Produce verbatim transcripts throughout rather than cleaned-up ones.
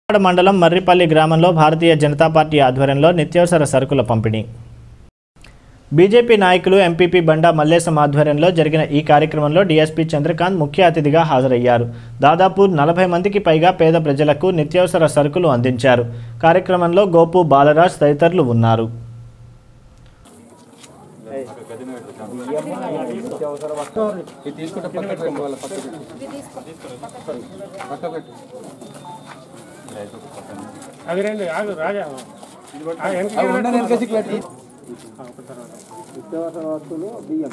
మండలం మర్రిపల్లి గ్రామంలో భారతీయ జనతా పార్టీ ఆధ్వర్యంలో నిత్యావసర సరుకుల పంపిణీ. బీజేపీ నాయకులు ఎంపీపీ బండా మల్లేశం ఆధ్వర్యంలో జరిగిన ఈ కార్యక్రమంలో డీఎస్పీ చంద్రకాంత్ ముఖ్య అతిథిగా హాజరయ్యారు. దాదాపు నలభై మందికి పైగా పేద ప్రజలకు నిత్యావసర సరుకులు అందించారు. కార్యక్రమంలో గోపు బాలరాజ్ తదితరులు ఉన్నారు. నిత్యావసర వస్తువులు బియ్యం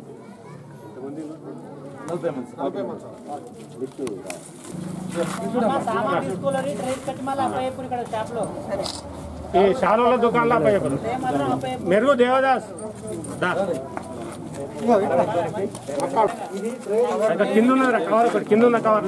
शालों दुकान ला मेरे को देवदास किंद कवर किंद कवर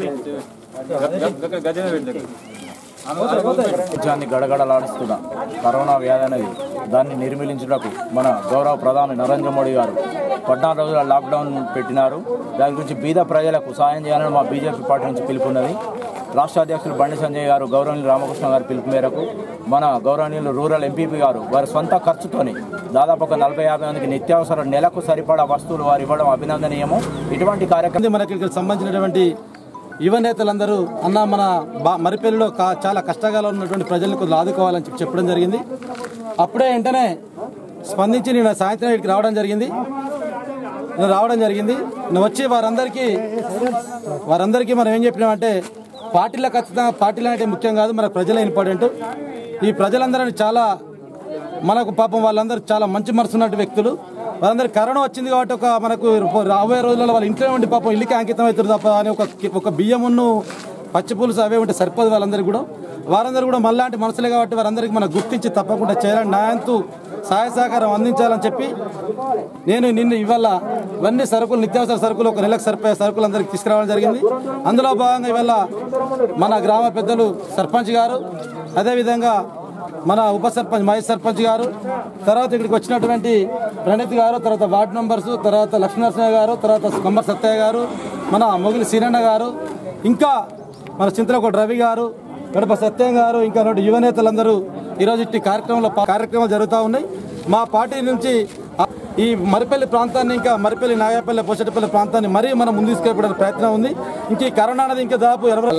రాజ్యాన్ని గడగడలాడిస్తున్న కరోనా వ్యాధి అనేది దాన్ని నిర్మూలించుటకు మన గౌరవ ప్రధాని నరేంద్ర మోడీ గారు పద్నాలుగు రోజుల లాక్డౌన్ పెట్టినారు. దాని గురించి బీద ప్రజలకు సాయం చేయాలని మా బీజేపీ పార్టీ నుంచి పిలుపున్నది. రాష్ట్ర అధ్యక్షులు బండి సంజయ్ గారు, గౌరవనీయులు రామకృష్ణ గారి పిలుపు మేరకు మన గౌరవనీయులు రూరల్ ఎంపీపీ గారు వారి సొంత ఖర్చుతోని దాదాపు ఒక నలభై యాభై మందికి నిత్యావసర నెలకు సరిపడా వస్తువులు వారు ఇవ్వడం అభినందనీయము. ఇటువంటి కార్యక్రమం మనకి సంబంధించినటువంటి యువ నేతలందరూ అన్న మన బా మరిపల్లిలో కా చాలా కష్టంగా ఉన్నటువంటి ప్రజలను కొద్దిగా ఆదుకోవాలని చెప్పి చెప్పడం జరిగింది. అప్పుడే వెంటనే స్పందించి నేను సాయంత్రం ఇక్కడికి రావడం జరిగింది నేను రావడం జరిగింది నేను వచ్చి వారందరికీ వారందరికీ మనం ఏం చెప్పినామంటే పార్టీలో ఖచ్చితంగా పార్టీలు అంటే ముఖ్యం కాదు, మన ప్రజలే ఇంపార్టెంట్. ఈ ప్రజలందరూ చాలా మనకు పాపం వాళ్ళందరూ చాలా మంచి మనసు ఉన్నట్టు వ్యక్తులు. వాళ్ళందరికీ కరోనా వచ్చింది కాబట్టి ఒక మనకు రాబోయే రోజుల్లో వాళ్ళ ఇంట్లో ఉండి పాపం ఇల్లుకి అంకితం అవుతుంది తప్ప అని ఒక ఒక బియ్యమును పచ్చి పులుసు అవే ఉంటే సరిపోదు వాళ్ళందరికీ కూడా. వారందరూ కూడా మళ్ళాంటి మనసులే కాబట్టి వారందరికీ మనం గుర్తించి తప్పకుండా చేయాలని న్యాయంతో సహాయ సహకారం అందించాలని చెప్పి నేను నిన్న ఇవాళ ఇవన్నీ సరుకులు నిత్యావసర సరుకులు ఒక నెలకు సరిపోయే సరుకులు అందరికీ తీసుకురావడం జరిగింది. అందులో భాగంగా ఇవాళ మన గ్రామ పెద్దలు సర్పంచ్ గారు, అదేవిధంగా మన ఉప సర్పంచ్ మహేష్ సర్పంచ్ గారు, తర్వాత ఇక్కడికి వచ్చినటువంటి ప్రణీత్ గారు, తర్వాత వార్డు మెంబర్స్, తర్వాత లక్ష్మీనరసింహ గారు, తర్వాత కొమ్మర్ సత్తయ్య గారు, మన మొగిలి సీనన్న గారు, ఇంకా మన చింతలకోట రవి గారు, గడప సత్యం గారు, ఇంకా రెండు యువ నేతలందరూ ఈరోజు ఇట్టి కార్యక్రమంలో కార్యక్రమాలు జరుగుతూ ఉన్నాయి. మా పార్టీ నుంచి ఈ మరిపల్లి ప్రాంతాన్ని ఇంకా మరిపల్లి నాగాపల్లి పోషటపల్లి ప్రాంతాన్ని మరీ మనం ముందు తీసుకెళ్ళడానికి ప్రయత్నం ఉంది. ఇంక ఈ కరోనా అనేది ఇంకా దాదాపు ఎనభై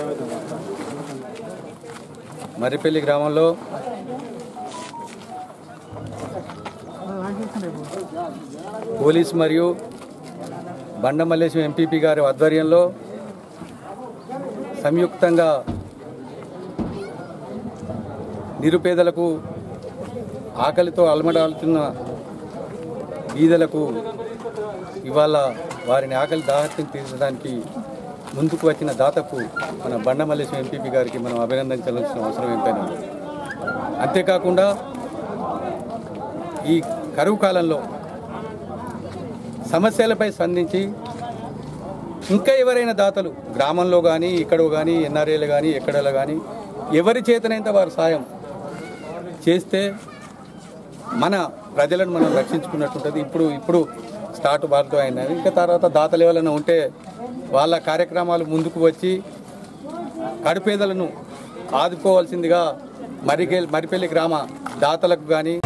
మరిపల్లి గ్రామంలో పోలీస్ మరియు బండ మల్లేశం ఎంపీపీ గారి ఆధ్వర్యంలో సంయుక్తంగా నిరుపేదలకు, ఆకలితో అలమడాలుతున్న బీదలకు ఇవాళ వారిని ఆకలి దాహత్యం తీర్చడానికి ముందుకు వచ్చిన దాతకు మన బండ మల్లేశం ఎంపీపీ గారికి మనం అభినందించాల్సిన అవసరం ఎంతైనా. అంతేకాకుండా ఈ కరువు కాలంలో సమస్యలపై స్పందించి ఇంకా ఎవరైనా దాతలు గ్రామంలో కానీ ఇక్కడ కానీ ఎన్ఆర్ఏలు కానీ ఎక్కడలో కానీ ఎవరి చేతనైతే వారు సాయం చేస్తే మన ప్రజలను మనం రక్షించుకున్నట్టుంటుంది. ఇప్పుడు ఇప్పుడు స్టార్ట్ వారితో అయినది. ఇంకా తర్వాత దాతలు ఎవరైనా ఉంటే వాళ్ళ కార్యక్రమాలు ముందుకు వచ్చి కడుపేదలను ఆదుకోవాల్సిందిగా మరికె మరిపల్లి గ్రామ దాతలకు కానీ